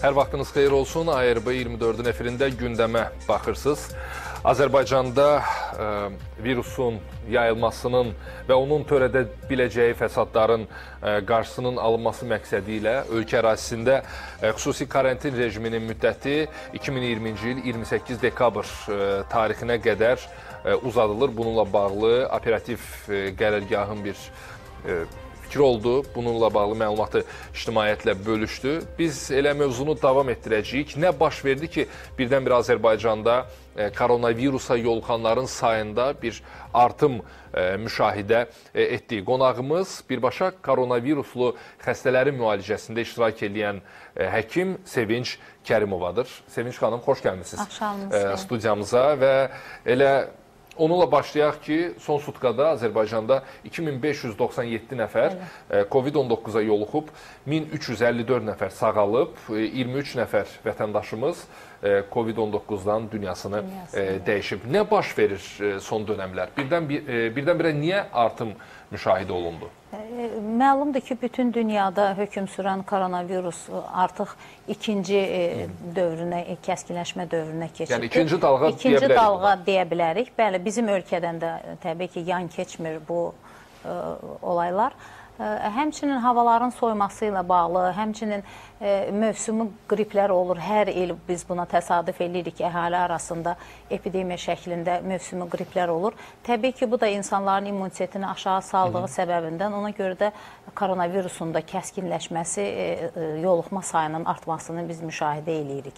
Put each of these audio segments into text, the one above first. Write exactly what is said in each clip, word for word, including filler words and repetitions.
Hər vaxtınız xeyir olsun. A R B iyirmi dördün efirində gündəmə baxırsınız. Azərbaycanda e, virusun yayılmasının və onun törədə biləcəyi fəsadların e, qarşısının alınması məqsədi ilə ölkə ərazisində e, xüsusi karantin rejiminin müddəti iki min iyirminci il iyirmi səkkiz dekabr e, tarixinə qədər e, uzadılır. Bununla bağlı operativ e, qərargahın bir e, fikir oldu. Bununla bağlı məlumatı ictimaiyyətlə bölüşdü. Biz elə mövzunu davam etdirəcəyik. Nə baş verdi ki, birdən-birə Azərbaycanda e, koronavirusa yoluxanların sayında bir artım e, müşahidə e, etdik. Qonağımız birbaşa koronaviruslu xəstələrin müalicəsində iştirak edən e, həkim Sevinç Kərimovadır. Sevinç xanım, xoş gəlmişsiniz e, studiyamıza və elə onunla başlayaq ki, son sutkada Azərbaycanda iki min beş yüz doxsan yeddi nəfər COVID on dokquza yoluxub, min üç yüz əlli dörd nəfər sağalıb, iyirmi üç nəfər vətəndaşımız COVID on doqquzdan dünyasını Dünyasını. dəyişib. Nə baş verir son dönəmlər? Birdən, birdən-birə niyə artım müşahidə olundu? Məlumdur ki, bütün dünyada hökm sürən koronavirus artıq ikinci dövrünə, kəskinləşmə dövrünə keçir. Yəni ikinci dalğa ikinci deyə bilərik. dalğa deyə bilərik. Bəli, bizim ölkədən də təbii ki, yan keçmir bu ə, olaylar. Həmçinin havaların soyması ilə bağlı, həmçinin e, mövsümi qriplər olur. Hər il biz buna təsadüf edirik ki, əhali arasında epidemiya şəklində mövsümi qriplər olur. Təbii ki, bu da insanların immunitetini aşağı saldığı Hı -hı. səbəbindən, ona görə də koronavirusun da kəskinləşməsi, e, e, yoluxma sayının artmasını biz müşahidə edirik.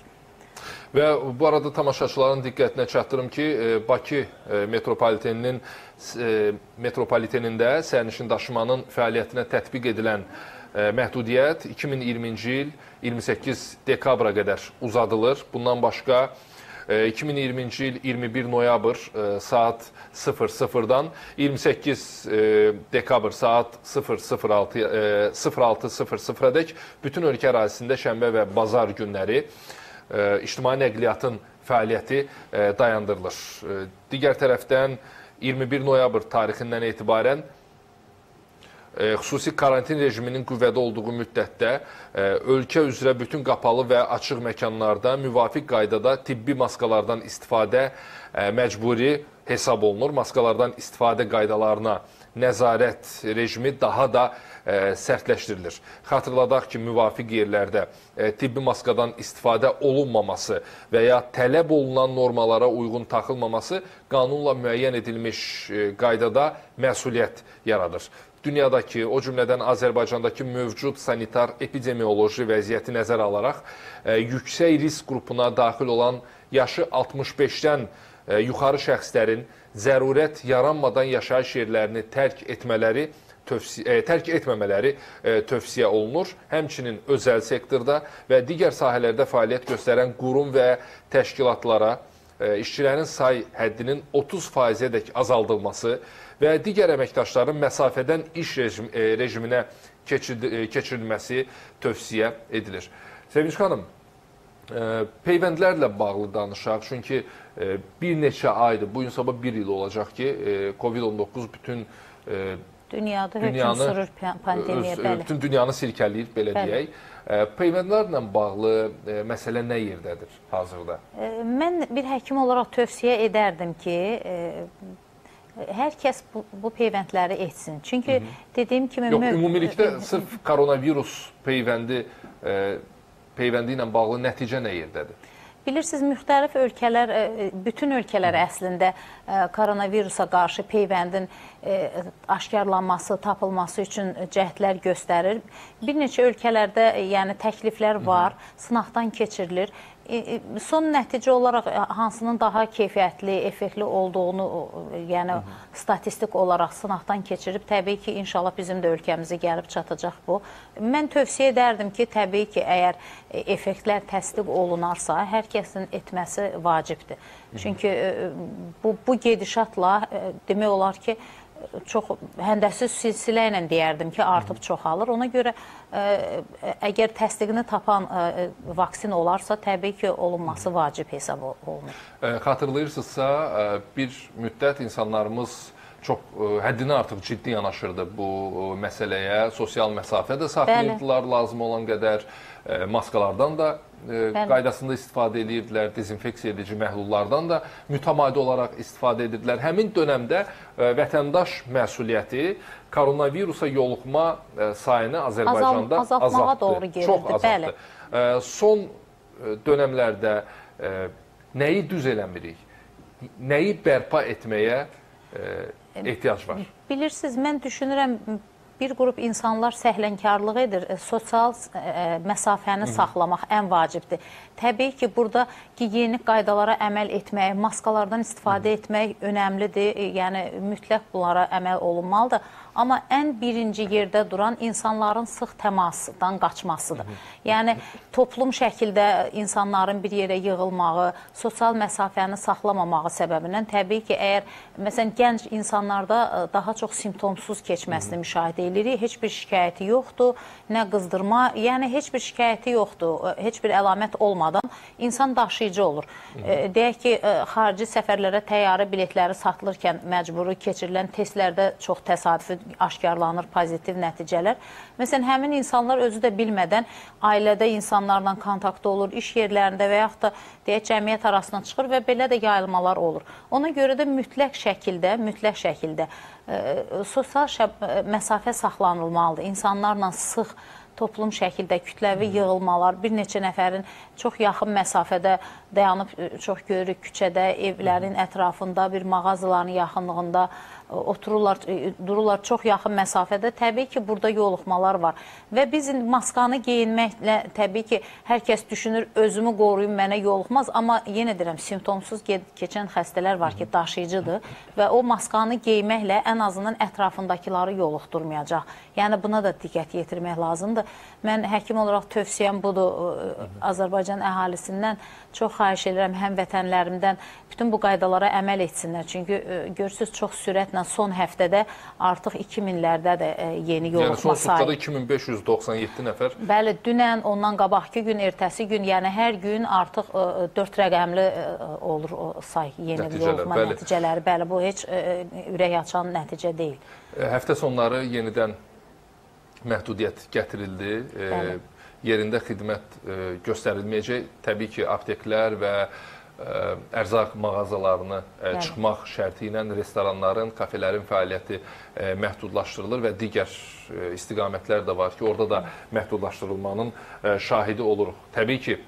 Və bu arada tamaşaçıların diqqətinə çatdırım ki, Bakı metropoliteninin metropolitenində sərnişin daşımanın fəaliyyətinə tətbiq edilən məhdudiyyət iki min iyirminci il iyirmi səkkiz dekabra qədər uzadılır. Bundan başqa iki min iyirminci il iyirmi bir noyabr saat sıfır sıfırdan iyirmi səkkiz dekabr saat sıfır sıfır altı sıfır sıfıradək bütün ölkə ərazisində şənbə və bazar günləri ictimai nəqliyyatın fəaliyyəti dayandırılır. Digər tərəfdən iyirmi bir noyabr tarixindən etibarən xüsusi karantin rejiminin qüvvədə olduğu müddətdə ölkə üzrə bütün qapalı və açıq məkanlarda müvafiq qaydada tibbi maskalardan istifadə məcburi hesab olunur. Maskalardan istifadə qaydalarına nəzarət rejimi daha da sərtləşdirilir. Xatırladaq ki, müvafiq yerlərdə tibbi maskadan istifadə olunmaması və ya tələb olunan normalara uyğun taxılmaması qanunla müəyyən edilmiş qaydada məsuliyyət yaradır. Dünyadakı, o cümlədən Azərbaycandakı mövcud sanitar epidemioloji vəziyyəti nəzərə alaraq yüksək risk qrupuna daxil olan yaşı altmış beşdən yuxarı şəxslərin zərurət yaranmadan yaşayış yerlərini tərk etmələri Tövsiyə, tərk etməmələri e, tövsiyə olunur. Həmçinin özəl sektorda və digər sahələrdə fəaliyyət göstərən qurum və təşkilatlara e, işçilərin say həddinin otuz faizədək azaldılması və digər əməkdaşların məsafədən iş rejim, e, rejiminə keçir, e, keçirilməsi tövsiyə edilir. Sevinç xanım, e, peyvəndlərlə bağlı danışaq. Çünki e, bir neçə aydır, bu gün sabah bir il olacaq ki, e, COVID on doqquz bütün e, Dünyada hökm sürür pandemiya, öz, bəli. Bütün dünyanı silkələyir, belə bəli. deyək. Peyvəndlərlə bağlı e, məsələ nə yerdədir hazırda? E, mən bir həkim olaraq tövsiyə edərdim ki, e, hər kəs bu, bu peyvəndləri etsin. Çünki Hı -hı. dediyim kimi... Yox, ümumilikdə sırf koronavirus peyvəndi, e, peyvəndi ilə bağlı nəticə nə yerdədir? Bilirsiniz, müxtəlif ölkələr, bütün ölkələr əslində koronavirusa qarşı peyvəndin aşkarlanması, tapılması üçün cəhdlər göstərir. Bir neçə ölkələrdə yəni təkliflər var, sınaqdan keçirilir. Son nəticə olaraq hansının daha keyfiyyətli, effektli olduğunu, yəni Hı -hı. statistik olaraq sınaqdan keçirib, təbii ki, inşallah bizim də ölkəmizə gəlib çatacaq bu. Mən tövsiyə edərdim ki, təbii ki, əgər effektlər təsdiq olunarsa, hər kəsin etməsi vacibdir. Hı -hı. Çünki bu, bu gedişatla demək olar ki, çox həndəsiz silsilə ilə deyərdim ki, artıb çoxalır. Ona görə ə, əgər təsdiqini tapan ə, vaksin olarsa, təbii ki, olunması vacib hesab olunur. Xatırlayırsınızsa, bir müddət insanlarımız çox həddindən artıq ciddi yanaşırdı bu məsələyə. Sosial məsafə də saxlayırdılar lazım olan qədər. Maskalardan da Bəli. qaydasında istifadə edirdilər, dezinfeksiya edici məhlullardan da mütəmadi olaraq istifadə edirdilər. Həmin dönəmdə vətəndaş məsuliyyəti koronavirusa yoluxma sayını Azərbaycanda Azal, azaltmağa doğru gedirdi. Çox azaltdı. Bəli. Son dönəmlərdə nəyi düz eləmirik, nəyi bərpa etməyə ehtiyac var? Bilirsiniz, mən düşünürəm, bir qrup insanlar səhlənkarlıq edir, sosial məsafəni Hı -hı. saxlamaq ən vacibdir. Təbii ki, burada gigiyenik qaydalara əməl etmək, maskalardan istifadə Hı -hı. etmək önəmlidir, yəni mütləq bunlara əməl olunmalıdır. Amma ən birinci yerdə duran insanların sıx təmasdan qaçmasıdır. Hı -hı. Yəni, toplum şəkildə insanların bir yerə yığılmağı, sosial məsafəni saxlamamağı səbəbindən təbii ki, əgər, məsələn, gənc insanlarda daha çox simptomsuz keçməsini Hı -hı. müşahidə edirik, heç bir şikayəti yoxdur, nə qızdırma, yəni heç bir şikayəti yoxdur, heç bir əlamət olmadan insan daşıyıcı olur. Hı -hı. E, deyək ki, e, xarici səfərlərə təyyarə biletləri satılırkən məcburi keçirilən testlərdə çox təsadüfi aşkarlanır pozitiv nəticələr. Məsələn, həmin insanlar özü də bilmədən ailədə insanlarla kontaktda olur, iş yerlərində və yaxud da deyək, cəmiyyət arasına çıxır və belə də yayılmalar olur. Ona görə də mütləq şəkildə, mütləq şəkildə e, sosial məsafə saxlanılmalıdır. İnsanlarla sıx toplum şəkildə kütləvi yığılmalar, bir neçə nəfərin çox yaxın məsafədə dayanıb, çox görürük küçədə, evlərin ətrafında, bir mağazaların yaxınlığında otururlar, dururlar çox yaxın məsafədə. Təbii ki, burada yoluxmalar var. Və biz maskanı geyinməklə, təbii ki, hər kəs düşünür, özümü qoruyum, mənə yoluxmaz. Amma yenə deyirəm, simptomsuz keçən xəstələr var ki, daşıyıcıdır və o maskanı geyməklə ən azından ətrafındakiları yoluxdurmayacaq. Yəni, buna da diqqət yetirmək lazımdır. Mən həkim olaraq tövsiyəm budur, Azərbaycan əhalisindən çox xahiş edirəm, həmvətənlərimdən bütün bu qaydalara əməl etsinlər. Çünki görürsünüz, çox sürətlə son həftədə artıq iki minlərdə də yeni yoluxma sayı. Yəni, son sutkada iki min beş yüz doxsan yeddi nəfər. Bəli, dünən, ondan qabaqki gün, ertəsi gün, yəni hər gün artıq dörd rəqəmli olur o say, yeni yoluxma nəticələri. Bəli, bu heç ürək açan nəticə deyil. Həftə sonları yenidən məhdudiyyət gətirildi. Bəli. Yerində xidmət göstərilməyəcək. Təbii ki, apteklər və ərzaq mağazalarını Bəli. çıxmaq şərti ilə restoranların, kafelerin fəaliyyəti məhdudlaşdırılır və digər istiqamətlər də var ki, orada da məhdudlaşdırılmanın şahidi oluruq. Təbii ki,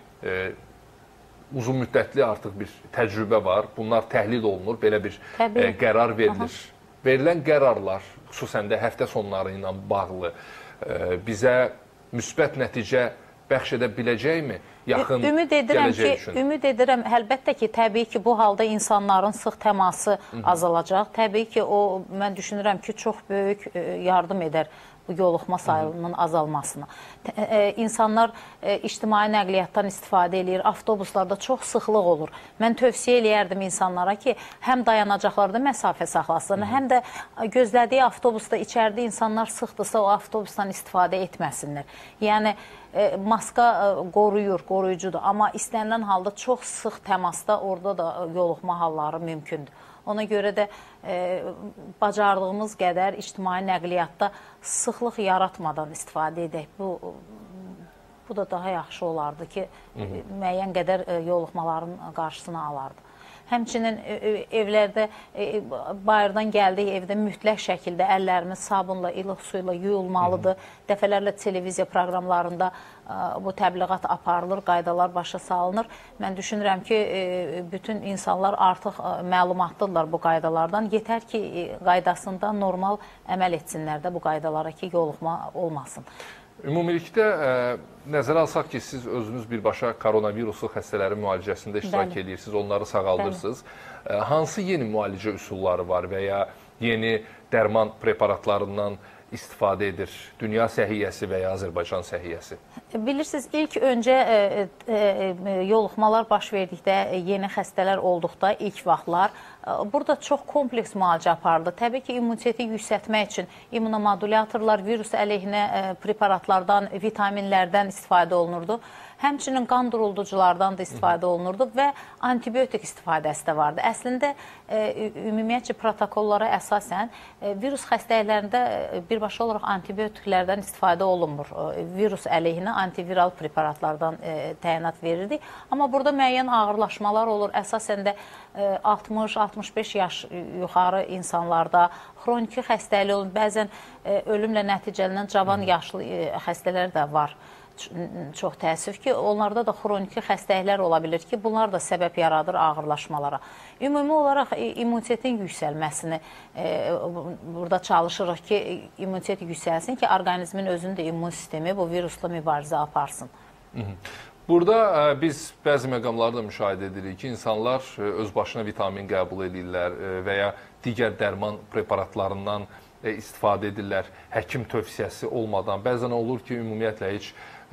uzun müddətli artıq bir təcrübə var. Bunlar təhlil olunur, belə bir Təbii. qərar verilir. Aha. Verilən qərarlar, xüsusən də həftə sonları ilə bağlı bizə müsbət nəticə bəxş edə biləcəkmi yaxın ümid edirəm gələcək ki, üçün? Ümid edirəm, əlbəttə ki, təbii ki, bu halda insanların sıx təması Hı -hı. azalacaq. Təbii ki, o, mən düşünürəm ki, çox böyük yardım edər bu yoluxma sayının azalmasına. E, insanlar e, ictimai nəqliyyatdan istifadə edir, avtobuslarda çox sıxlıq olur. Mən tövsiyə eləyərdim insanlara ki, həm dayanacaqlarda məsafə saxlasın, həm də gözlədiyi avtobusda içəridə insanlar sıxdırsa, o avtobusdan istifadə etməsinlər. Yəni, e, maska e, qoruyur, qoruyucudur. Amma istənilən halda çox sıx təmasda orada da yoluxma halları mümkündür. Ona görə də e, bacardığımız qədər ictimai nəqliyyatda sıxlıq yaratmadan istifadə edək. Bu, bu da daha yaxşı olardı ki, Hı -hı. müəyyən qədər e, yoluxmaların qarşısını alardı. Həmçinin evlərdə, bayırdan gəldik, evdə mütləq şəkildə əllərimiz sabunla, ilıq suyla yuyulmalıdır. Hı -hı. Dəfələrlə televiziya proqramlarında bu təbliğat aparılır, qaydalar başa salınır. Mən düşünürəm ki, bütün insanlar artıq məlumatlıdırlar bu qaydalardan. Yetər ki, qaydasında normal əməl etsinlər də bu qaydalara ki, yoluxma olmasın. Ümumilikdə ə, nəzərə alsaq ki, siz özünüz birbaşa koronaviruslu xəstələrin müalicəsində iştirak Bəli. edirsiniz, onları sağaldırsınız. Ə, hansı yeni müalicə üsulları var və ya yeni dərman preparatlarından istifadə edir dünya səhiyyəsi və ya Azərbaycan səhiyyəsi? Bilirsiniz, ilk öncə e, e, yoluxmalar baş verdikdə, yeni xəstələr olduqda ilk vaxtlar burada çox kompleks müalicə aparıldı. Təbii ki, immuniteti yüksəltmək üçün immunomodulatorlar, virus əleyhinə preparatlardan, vitaminlərdən istifadə olunurdu. Həmçinin qan durulduculardan da istifadə olunurdu və antibiotik istifadəsi də vardı. Əslində, ümumiyyətcə protokollara əsasən virus xəstəliklərində birbaşa olaraq antibiotiklərdən istifadə olunmur. Virus əleyhinə antiviral preparatlardan təyinat verirdik. Amma burada müəyyən ağırlaşmalar olur. Əsasən də altmış altmış beş yaş yuxarı insanlarda xroniki xəstəlik olur. Bəzən ölümlə nəticələnən cavan yaşlı xəstələr də var. Çox təəssüf ki, onlarda da xroniki xəstəliklər ola bilir ki, bunlar da səbəb yaradır ağırlaşmalara. Ümumi olaraq immunitetin yüksəlməsini burada çalışırıq ki, immunitet yüksəlsin ki, orqanizmin özünün də immun sistemi bu virusla mübarizə aparsın. Burada biz bəzi məqamları da müşahidə edirik ki, insanlar öz başına vitamin qəbul edirlər və ya digər dərman preparatlarından istifadə edirlər həkim tövsiyəsi olmadan. Bəzən olur ki, ümumiyyətlə heç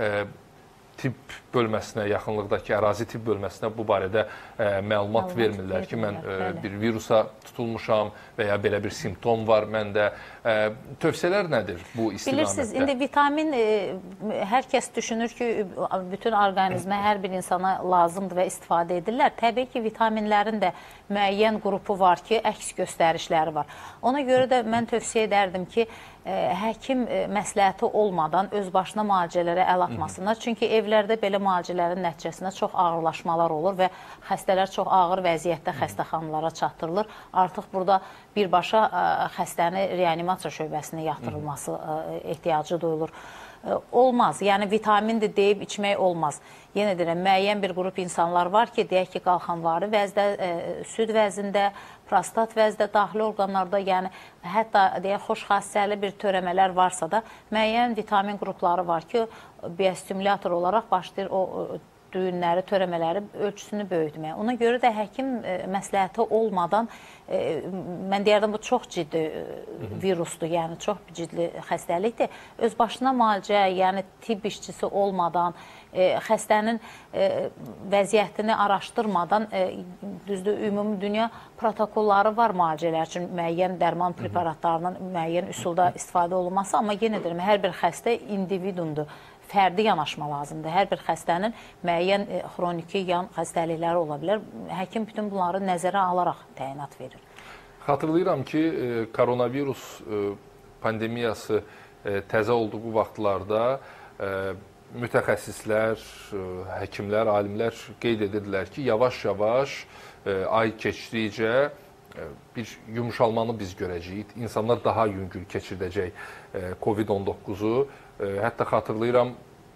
tibb bölməsinə, yaxınlıqdakı ərazi tibb bölməsinə bu barədə məlumat vermirlər ki, mən bir virusa tutulmuşam və ya belə bir simptom var məndə. Tövsiyələr nədir bu istiqamətdə? Bilirsiniz, indi vitamin hər kəs düşünür ki, bütün orqanizmə, hər bir insana lazımdır və istifadə edirlər. Təbii ki, vitaminlərin də müəyyən qrupu var ki, əks göstərişləri var. Ona görə də mən tövsiyə edərdim ki, həkim məsləhəti olmadan öz başına müalicələrə əl atmasınlar. Çünki evlərdə belə müalicələrin nəticəsində çox ağırlaşmalar olur və xəstələr çox ağır vəziyyətdə xəstəxanalara çatdırılır. Artıq burada birbaşa xəstəni reanimasiya şöbəsinə yatırılması ehtiyacı duyulur. Olmaz, yəni vitamindir deyib içmək olmaz. Yenə deyirəm, müəyyən bir qrup insanlar var ki, deyək ki, qalxanvari vəzdə, süd vəzində, prostat vəzdə, daxili orqanlarda, yəni hətta deyək, xoş xassəli bir törəmələr varsa da, müəyyən vitamin qrupları var ki, biostimulyator olaraq başlayır o düyünləri, törəmələri ölçüsünü böyütməyə. Ona görə də həkim məsləhəti olmadan, mən deyərdim, bu çox ciddi virusdur, yəni çox ciddi xəstəlikdir. Öz başına müalicə, yəni tibb işçisi olmadan, xəstənin vəziyyətini araşdırmadan, düzdür, ümumi dünya protokolları var müalicələr üçün, müəyyən dərman preparatlarının müəyyən üsulda istifadə olunması, amma yenə deyirəm, hər bir xəstə individumdur. Fərdi yanaşma lazımdır. Hər bir xəstənin müəyyən xroniki yan xəstəlikləri ola bilər. Həkim bütün bunları nəzərə alaraq təyinat verir. Xatırlayıram ki, koronavirus pandemiyası təzə olduğu vaxtlarda mütəxəssislər, həkimlər, alimlər qeyd edirdilər ki, yavaş-yavaş ay keçdikcə bir yumuşalmanı biz görəcəyik. İnsanlar daha yüngül keçirdəcək kovid on doqquzu. Hətta xatırlayıram,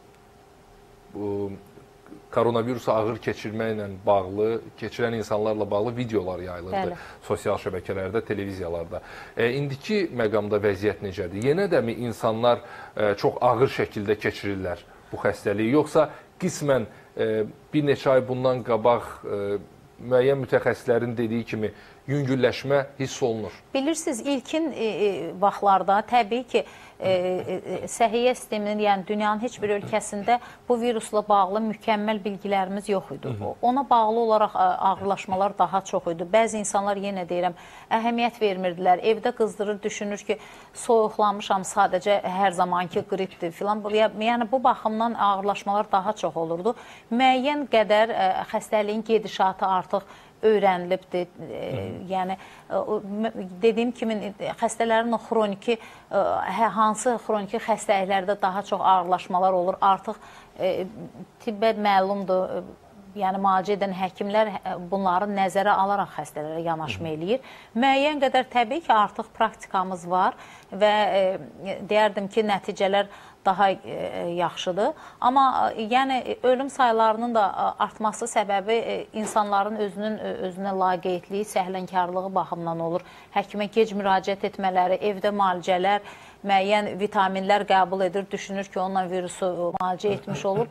koronavirusu ağır keçirməklə bağlı, keçirən insanlarla bağlı videolar yayılırdı. Bəli. Sosial şəbəkələrdə, televiziyalarda. E, indiki məqamda vəziyyət necədir? Yenə də mi insanlar e, çox ağır şəkildə keçirirlər bu xəstəliyi? Yoxsa qismən e, bir neçə ay bundan qabaq e, müəyyən mütəxəssislərin dediyi kimi yüngülləşmə hiss olunur? Bilirsiniz, ilkin e, e, vaxtlarda təbii ki, e, e, səhiyyə sisteminin, yəni dünyanın heç bir ölkəsində bu virusla bağlı mükəmməl bilgilərimiz yox idi. Hı -hı. Ona bağlı olaraq ağırlaşmalar daha çox idi. Bəzi insanlar, yenə deyirəm, əhəmiyyət vermirdilər. Evdə qızdırır, düşünür ki, soyuqlanmışam, sadəcə hər zamanki qripdir filan. Yəni bu baxımdan ağırlaşmalar daha çox olurdu. Müəyyən qədər e, xəstəliyin gedişatı artıq öyrənilibdir. E, yəni dediyim kimi xəstələrin xroniki hansı xroniki xəstəliklərdə daha çox ağırlaşmalar olur. Artıq e, tibbə məlumdur. Yəni müalicə edən həkimlər bunları nəzərə alaraq xəstələrə yanaşma eləyir. Müəyyən qədər təbii ki, artıq praktikamız var və e, deyərdim ki, nəticələr daha e, yaxşıdır. Amma yəni ölüm sayılarının da artması səbəbi e, insanların özünün özünə laqeydliyi, səhlənkarlığı baxımından olur. Həkimə gec müraciət etmələri, evdə müalicələr, müəyyən vitaminlər qəbul edir, düşünür ki, onunla virusu müalicə etmiş olur.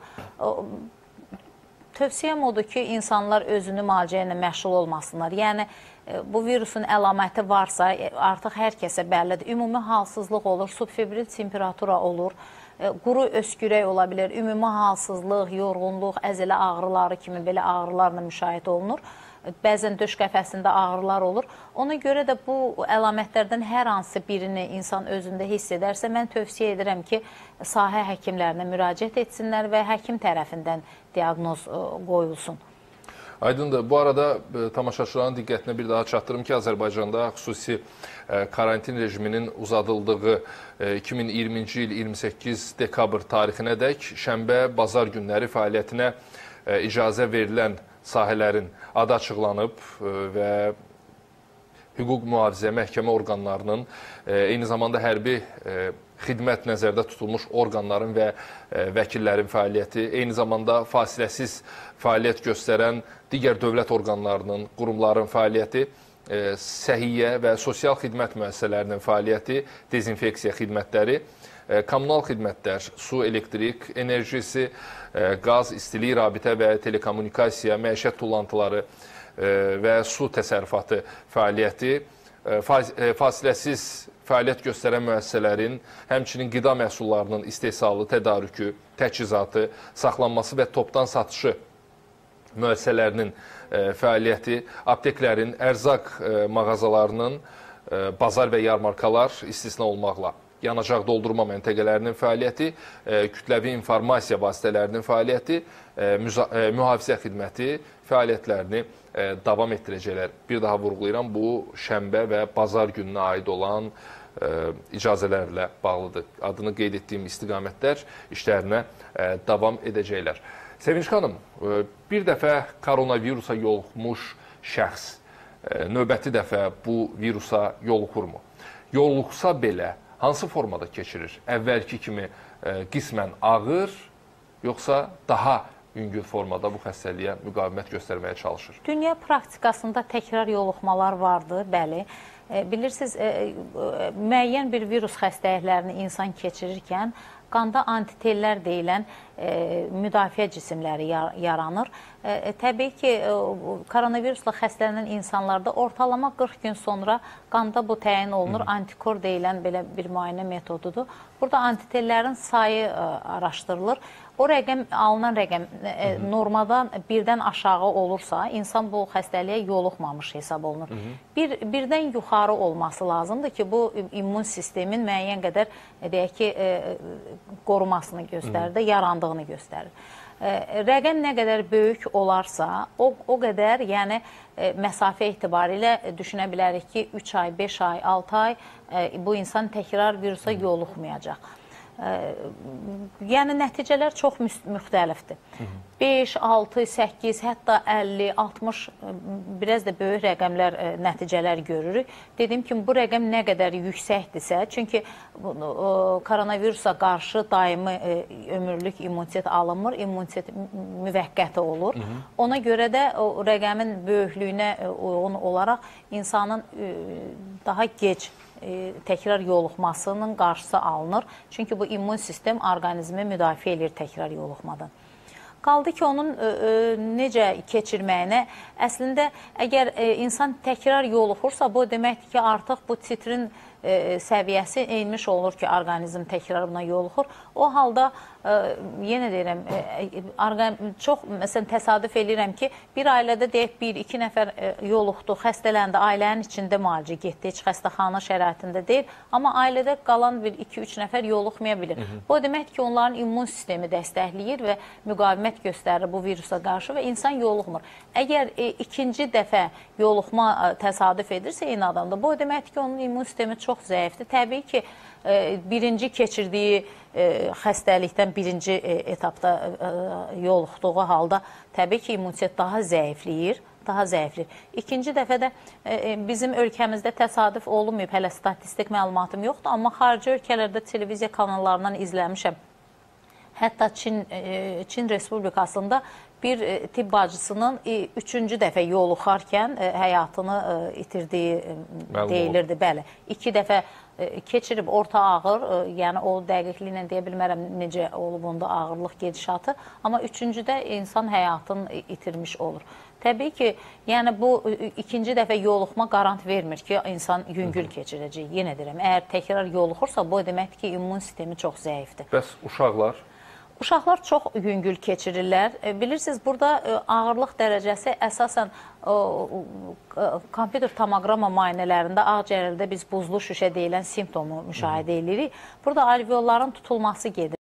Tövsiyəm odur ki, insanlar özünü müalicə ilə məşğul olmasınlar. Yəni, bu virusun əlaməti varsa, artıq hər kəsə bəllidir. Ümumi halsızlıq olur, subfebril temperatura olur, quru öskürək ola bilər, ümumi halsızlıq, yorğunluq, əzələ ağrıları kimi belə ağrılarla müşahidə olunur. bəzən döş qəfəsində ağrılar olur. Ona görə də bu əlamətlərdən hər hansı birini insan özündə hiss edərsə, mən tövsiyə edirəm ki, sahə həkimlərinə müraciət etsinlər və həkim tərəfindən diaqnoz qoyulsun. Aydındır. Bu arada tamaşaçıların diqqətinə bir daha çatdırım ki, Azərbaycanda xüsusi karantin rejiminin uzadıldığı iki min iyirminci il iyirmi səkkiz dekabr tarixinədək şənbə, bazar günləri fəaliyyətinə icazə verilən sahələrin adı açıqlanıb və hüquq mühafizə məhkəmə orqanlarının, eyni zamanda hərbi xidmət nəzərdə tutulmuş orqanların və vəkillərin fəaliyyəti, eyni zamanda fasiləsiz fəaliyyət göstərən digər dövlət orqanlarının, qurumların fəaliyyəti, səhiyyə və sosial xidmət müəssisələrinin fəaliyyəti, dezinfeksiya xidmətləri, kommunal xidmətlər, su, elektrik, enerjisi, qaz, istilik, rabitə və telekommunikasiya, məişət tullantıları və su təsərrüfatı fəaliyyəti, fasiləsiz fəaliyyət göstərən müəssisələrin, həmçinin qida məhsullarının istehsalı, tədarükü, təchizatı, saxlanması və topdan satışı müəssisələrinin fəaliyyəti, apteklərin, ərzaq mağazalarının, bazar və yarmarkalar istisna olmaqla, yanacaq doldurma məntəqələrinin fəaliyyəti, kütləvi informasiya vasitələrinin fəaliyyəti, mühafizə xidməti fəaliyyətlərini davam etdirəcəklər. Bir daha vurğulayıram, bu şənbə və bazar gününə aid olan icazələrlə bağlıdır. Adını qeyd etdiyim istiqamətlər işlərinə davam edəcəklər. Sevinç xanım, bir dəfə koronavirusa yoluxmuş şəxs növbəti dəfə bu virusa yoluxurmu? Yoluxsa belə hansı formada keçirir? Əvvəlki kimi qismən ağır, yoxsa daha yüngül formada bu xəstəliyə müqavimət göstərməyə çalışır? Dünya praktikasında təkrar yoluxmalar vardır, bəli. Bilirsiniz, müəyyən bir virus xəstəliklərini insan keçirirkən qanda antitellər deyilən müdafiə cisimləri yaranır. Təbii ki, koronavirusla xəstələnən insanlarda ortalama qırx gün sonra qanda bu təyin olunur. Antikor deyilən belə bir müayinə metodudur. Burada antitellərin sayı araşdırılır. O rəqəm, alınan rəqəm normadan birdən aşağı olursa, insan bu xəstəliyə yoluxmamış hesab olunur. Bir, birdən yuxarı olması lazımdır ki, bu immun sistemin müəyyən qədər, deyək ki, qorumasını göstərir, yarandığını göstərir. Rəqəm nə qədər böyük olarsa, o, o qədər, yəni məsafə etibarilə düşünə bilərik ki, üç ay, beş ay, altı ay bu insan təkrar virusa yoluxmayacaq. Yəni, nəticələr çox müxtəlifdir. beş, altı, səkkiz, hətta əlli, altmış, biraz da böyük rəqəmlər, nəticələr görürük. Dediyim kimi, bu rəqəm nə qədər yüksəkdirsə, çünki koronavirusa qarşı daimi ömürlük immunitet alınmır, immunitet müvəqqəti olur. Ona görə də o rəqəmin böyüklüyünə uyğun olaraq insanın daha gec təkrar yoluxmasının qarşısı alınır. Çünki bu immun sistem orqanizmi müdafiə edir təkrar yoluxmadan. Qaldı ki, onun necə keçirməyinə, əslində, əgər insan təkrar yoluxursa, bu deməkdir ki, artıq bu titrin səviyyəsi enmiş olur ki, orqanizm təkrar buna yoluxur. O halda, yenə deyirəm, çox, məsələn, təsadüf edirəm ki, bir ailədə deyək, bir, iki nəfər yoluxdu, xəstələndi, ailənin içində müalicə getdi, heç xəstəxana şəraitində deyil, amma ailədə qalan bir, iki, üç nəfər yoluxmaya bilir. Bu deməkdir ki, onların immun sistemi dəstəkləyir və müqavimət göstərir bu virusa qarşı və insan yoluxmur. Əgər ikinci dəfə yoluxma təsadüf edirsə eyni adamda, bu deməkdir ki, onun immun sistemi çox zəifdir. Təbii ki, birinci keçirdiyi xəstəlikdən birinci etapda yoluxduğu halda təbii ki, immunitet daha zəifləyir, daha zəifləyir. İkinci dəfə də bizim ölkəmizdə təsadüf olunmayıb, hələ statistik məlumatım yoxdur, amma xarici ölkələrdə televiziya kanallarından izləmişəm. Hətta Çin, Çin Respublikasında bir tibb bacısının üçüncü dəfə yoluxarkən həyatını itirdiyi deyilirdi. Bəli, iki dəfə keçirib orta ağır, yəni o dəqiqliklə deyə bilmərəm necə olub onda ağırlıq gedişatı, amma üçüncüdə insan həyatını itirmiş olur. Təbii ki, yəni bu ikinci dəfə yoluxma qarant vermir ki, insan yüngül keçirəcək. Yenə deyirəm, əgər təkrar yoluxursa, bu deməkdir ki, immun sistemi çox zəifdir. Bəs uşaqlar? Uşaqlar çox yüngül keçirirlər. Bilirsiniz, burada ağırlıq dərəcəsi əsasən kompüter tomoqrama müayinələrində ağciyərdə biz buzlu şüşə deyilən simptomu müşahidə edirik. Burada alveolların tutulması gedir.